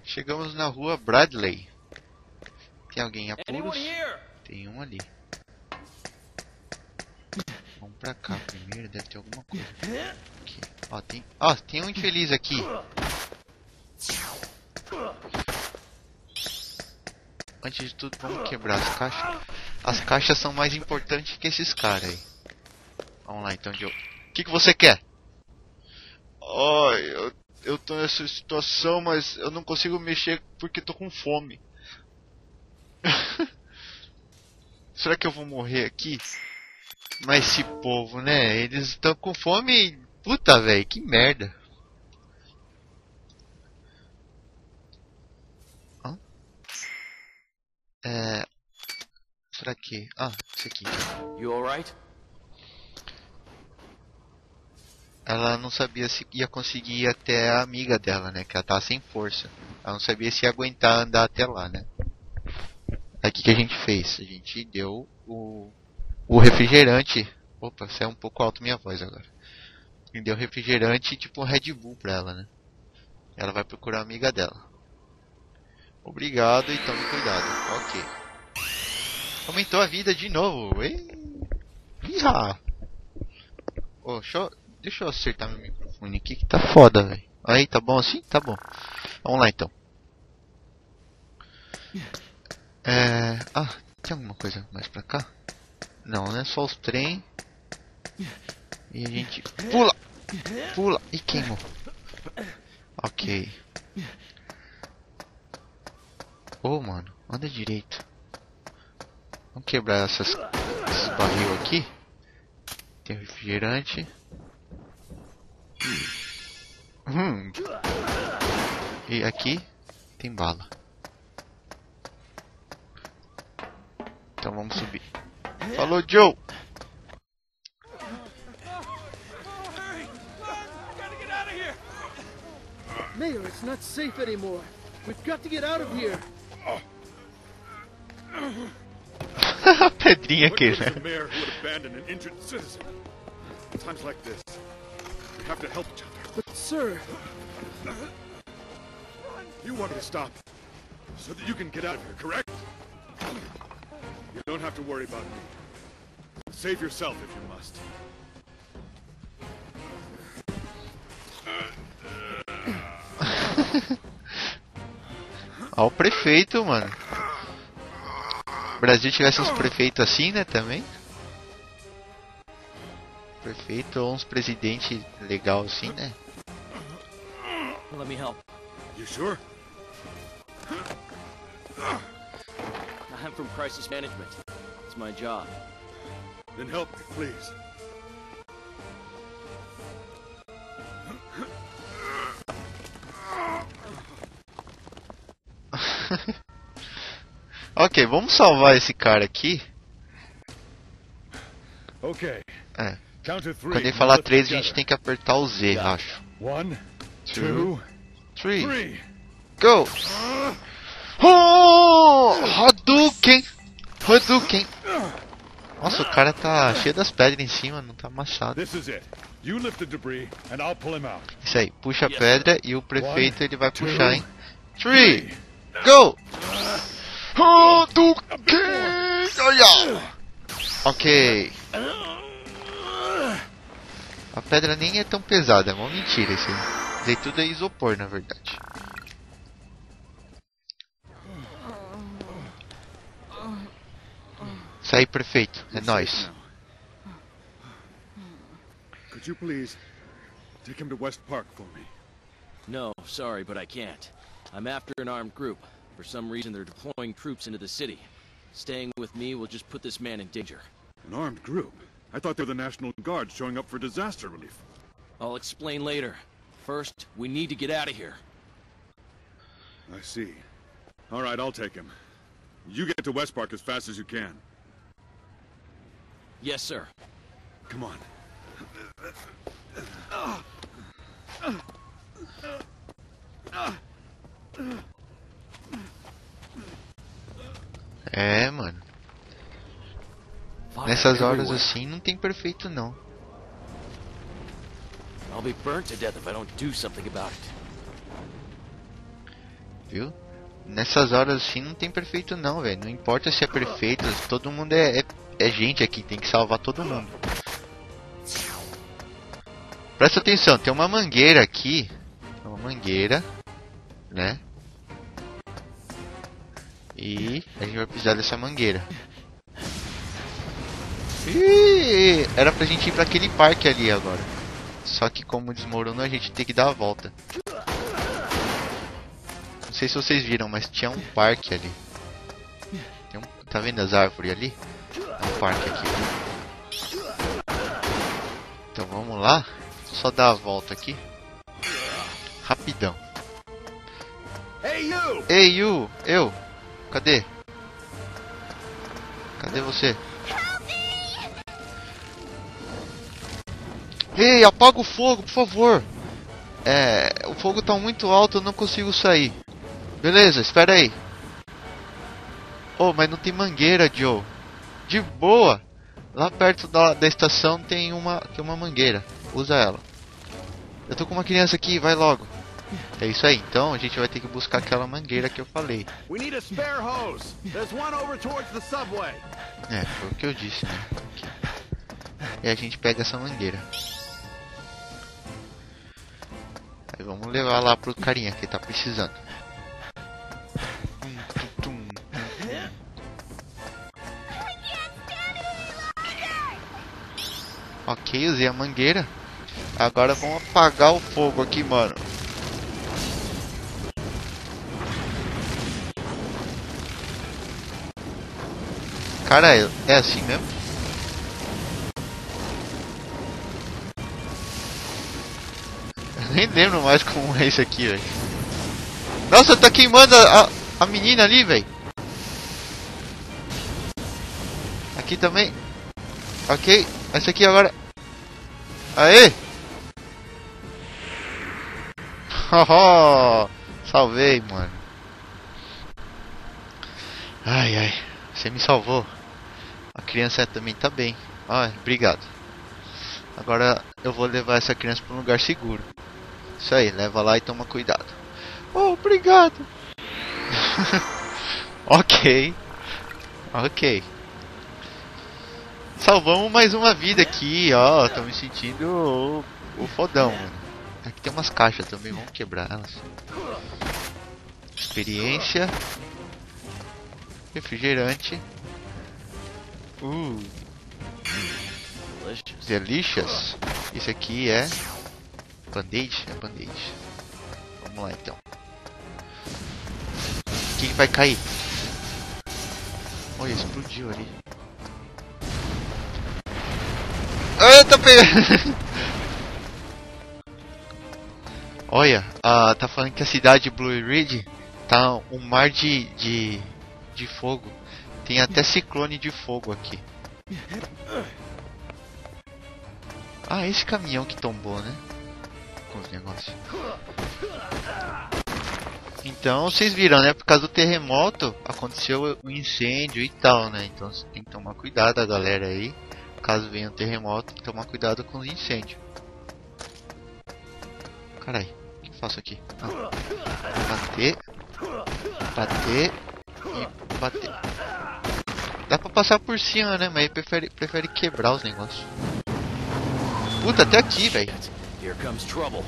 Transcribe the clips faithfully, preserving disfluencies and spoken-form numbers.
Chegamos na rua Bradley. Tem alguém em apuros? Tem um ali. Vamos pra cá primeiro, deve ter alguma coisa. Aqui. Ó, tem, ó, tem um infeliz aqui. Antes de tudo, vamos quebrar as caixas. As caixas são mais importantes que esses caras aí. Vamos lá então, Joe. O que, que você quer? Ai, eu, eu tô nessa situação, mas eu não consigo mexer porque tô com fome. Será que eu vou morrer aqui? Mas esse povo, né? Eles estão com fome. Puta, velho, que merda. Hã? É... Será que... Ah, isso aqui. You alright? Ela não sabia se ia conseguir ir até a amiga dela, né? Que ela tá sem força. Ela não sabia se ia aguentar andar até lá, né? Aí o que, que a gente fez? A gente deu o, o refrigerante. Opa, saiu um pouco alto minha voz agora. A gente deu refrigerante tipo um Red Bull pra ela, né? Ela vai procurar a amiga dela. Obrigado e tome cuidado. Ok. Aumentou a vida de novo. Iha! Oh, deixa, eu, deixa eu acertar meu microfone aqui que tá foda, velho. Aí, tá bom assim? Tá bom. Vamos lá então. É... Ah, tem alguma coisa mais pra cá? Não, né? Só os trem. E a gente... Pula! Pula! E queimou. Ok. Ô, oh, mano. Anda direito. Vamos quebrar essas, esses barril aqui. Tem refrigerante. Hum. E aqui tem bala. Então vamos subir. Falou, Joe! Mayor, it's not safe anymore. We've got to get out of here. Pedrinha aqui, né? The mayor who would abandon an injured citizen. Times like this, we have to help each other. But sir, You want me to stop so that you can get out of here, correct? You don't have to worry about me. Save yourself if you must. Ó o prefeito, mano. O Brasil tivesse uns prefeitos assim, né, também. Prefeito ou uns presidentes legal assim, né? Let me help. You sure? I'm from crisis management. It's my job. Then help me, please. Ok, vamos salvar esse cara aqui. Okay. É. Count to three. Quando ele falar três, a gente tem que apertar o Z, acho. One, Two, two, three, three. go! Oh! Hadouken! Hadouken! Nossa, o cara tá cheio das pedras em cima, não tá amassado. This is it. You lift the debris and I'll pull him out. Isso aí, puxa a Yes, pedra e o prefeito ele vai two, puxar, hein? Three, go! Hadouken! Olha! Ok. A pedra nem é tão pesada, é uma mentira isso aí. Isso aí tudo é isopor, na verdade. Isso aí, prefeito, é nóis. Could you please take him to West Park for me? No, sorry, but I can't. I'm after an armed group. For some reason, they're deploying troops into the city. Staying with me will just put this man in danger. An armed group? I thought they were the National Guard showing up for disaster relief. I'll explain later. First, we need to get out of here. I see. All right, I'll take him. You get to West Park as fast as you can. Yes, sir. Come on. É, mano. Nessas horas assim não tem perfeito não. I'll be burnt to death if I don't do something about it. Viu? Nessas horas assim não tem perfeito não, velho. Não importa se é perfeito, todo mundo é, é, é gente aqui, tem que salvar todo mundo. Presta atenção, tem uma mangueira aqui. Uma mangueira, né? E a gente vai precisar dessa mangueira. Ih, era pra gente ir pra aquele parque ali agora. Só que como desmoronou, a gente tem que dar a volta. Não sei se vocês viram, mas tinha um parque ali. Tem um, tá vendo as árvores ali? É um parque aqui. Então vamos lá. Só dar a volta aqui. Rapidão. Hey, you! Ei, you! Eu! Cadê? Cadê você? Ei, apaga o fogo, por favor! É, o fogo tá muito alto, eu não consigo sair. Beleza, espera aí. Oh, mas não tem mangueira, Joe. De boa! Lá perto da, da estação tem uma, tem uma mangueira. Usa ela. Eu tô com uma criança aqui, vai logo. É isso aí, então a gente vai ter que buscar aquela mangueira que eu falei. We need a spare hose. There's one over towards the subway. É, foi o que eu disse, né? Aqui. E a gente pega essa mangueira. Aí vamos levar lá pro carinha que tá precisando. Ok, usei a mangueira. Agora vamos apagar o fogo aqui, mano. Cara, é assim mesmo? Eu nem lembro mais como é isso aqui, velho. Nossa, tá queimando a, a, a menina ali, velho. Aqui também. Ok, essa aqui agora. Aê! Haha! Salvei, mano. Ai, ai. Você me salvou. A criança também tá bem. Ah, obrigado. Agora eu vou levar essa criança para um lugar seguro. Isso aí, leva lá e toma cuidado. Oh, obrigado. Ok. Ok. Salvamos mais uma vida aqui, ó. Tô me sentindo o, o fodão, mano. Aqui tem umas caixas também, vamos quebrar elas. Experiência. Refrigerante. Uh. Delicious. Delicious. Isso aqui é band-aid? É band-aid. Vamos lá então. Quem vai cair? Olha, explodiu ali. Ah, tá pegando. Olha, uh, tá falando que a cidade de Blue Ridge tá um mar de, de, de fogo. Tem até ciclone de fogo aqui. Ah, esse caminhão que tombou, né? Com os negócios. Então, vocês viram, né? Por causa do terremoto, aconteceu um incêndio e tal, né? Então, você tem que tomar cuidado, a galera aí. Caso venha um terremoto, tem que tomar cuidado com os incêndios. Carai, o que eu faço aqui? Ah. Bater. Bater. E bater. Dá pra passar por cima, né? Mas ele prefere, prefere quebrar os negócios. Puta, até aqui, velho. Here comes trouble.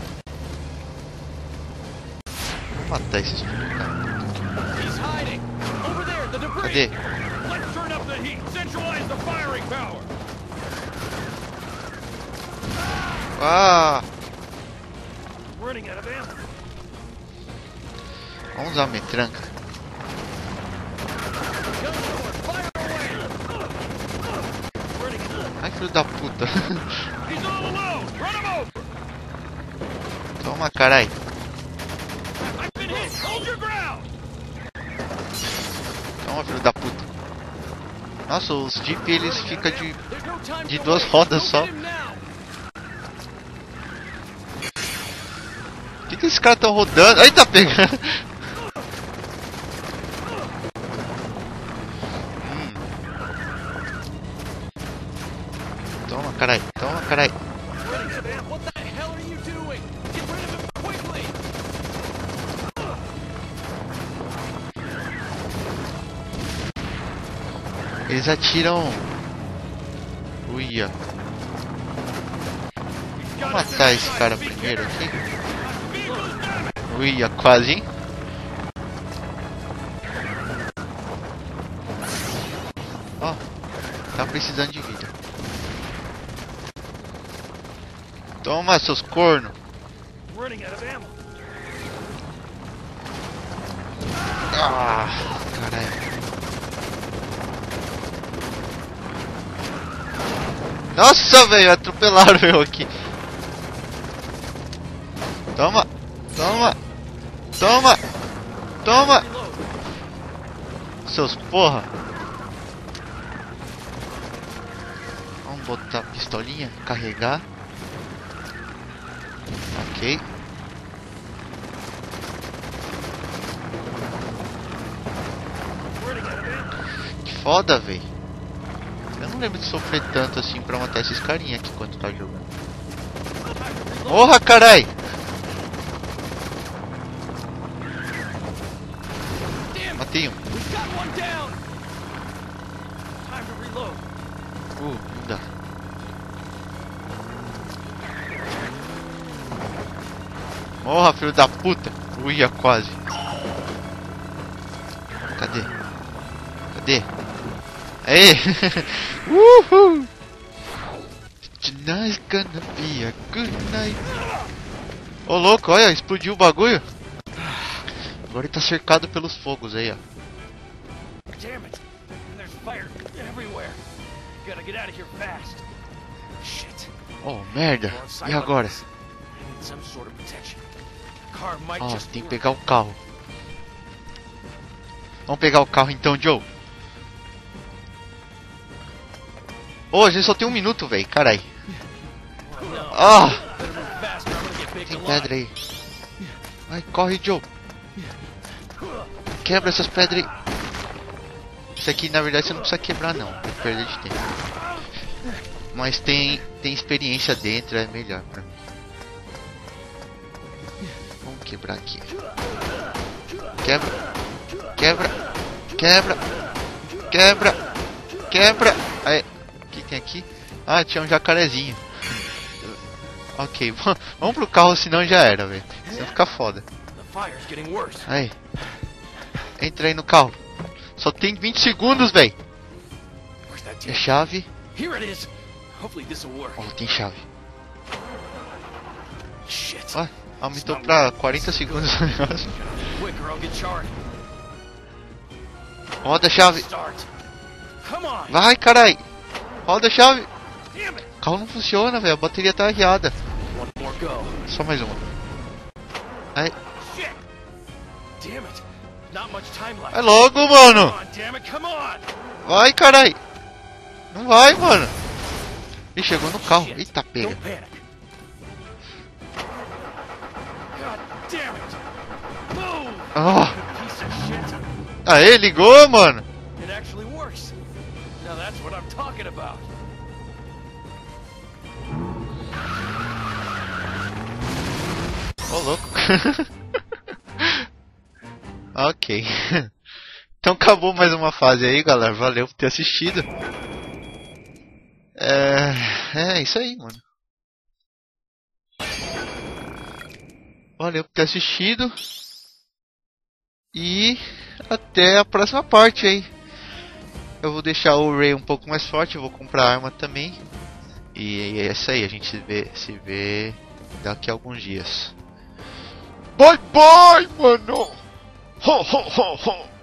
Vou matar esses filhos, cara. He's hiding. Over there, the debris. Cadê? Let's turn up the heat. Centralize the firing power. Ah! Running out of ammo. Vamos usar a metranca. Ai, filho da puta. He's all alone. Run him over. Toma, carai. I've been hit. Hold your ground. Toma, filho da puta. Nossa, os Jeep eles ficam de, There's no time de to duas wait. rodas Go só. get him now. Por que, que esses caras estão rodando? Aí tá pegando. Hum. Toma, carai. Toma, carai. What the hell are you doing? Get rid of him quickly. Eles atiram. Uia. Vou matar esse cara primeiro aqui. Uia, quase, hein? Ó, oh, tá precisando de vida. Toma, seus cornos. Ah, caralho. Nossa, velho, atropelaram eu aqui. Toma, toma, toma, toma. Seus porra. Vamos botar a pistolinha, carregar. Ok. Que foda, velho. Eu não lembro de sofrer tanto assim pra matar esses carinha aqui quando tá jogando. Morra, carai! Matei um. Uh, não dá. Morra, filho da puta! Uia, quase. Cadê? Cadê? Aê! Uhul! Tonight's gonna be a good night. Ô oh, louco, olha, explodiu o bagulho. Agora ele tá cercado pelos fogos aí, ó. Damn it! There's fire everywhere. Gotta get out of here fast. Shit. Oh, merda. E agora? Ó, oh, tem que pegar o carro. Vamos pegar o carro então, Joe. Ô, oh, a gente só tem um minuto, velho. Carai. Ah! Tem pedra aí. Vai, corre, Joe. Quebra essas pedras aí. Isso aqui, na verdade, você não precisa quebrar, não. É perda de tempo. Mas tem, tem experiência dentro, é melhor pra mim. Vamos quebrar aqui. Quebra. Quebra. Quebra. Quebra. Quebra. Aí. O que tem aqui? Ah, tinha um jacarezinho. Ok, vamos pro carro, senão já era, velho. Senão fica foda. Aí. Entra aí no carro. Só tem vinte segundos, velho. É chave. Oh, tem chave. Ó, aumentou pra quarenta segundos o negócio. Roda a chave. Vai, carai. Roda a chave. O carro não funciona, velho. A bateria tá arriada. Só mais uma. Aí. Vai logo, mano. Vai, carai. Não vai, mano. Ih, chegou no carro. Eita, pega. Oh. Aê, ligou, mano. Ô, louco. Ok. Então acabou mais uma fase aí, galera. Valeu por ter assistido. É, é isso aí, mano. Valeu por ter assistido. E até a próxima parte aí. Eu vou deixar o Ray um pouco mais forte. Eu vou comprar arma também. E é isso aí. A gente se vê, se vê daqui a alguns dias. Bye bye, mano. Ho ho ho ho.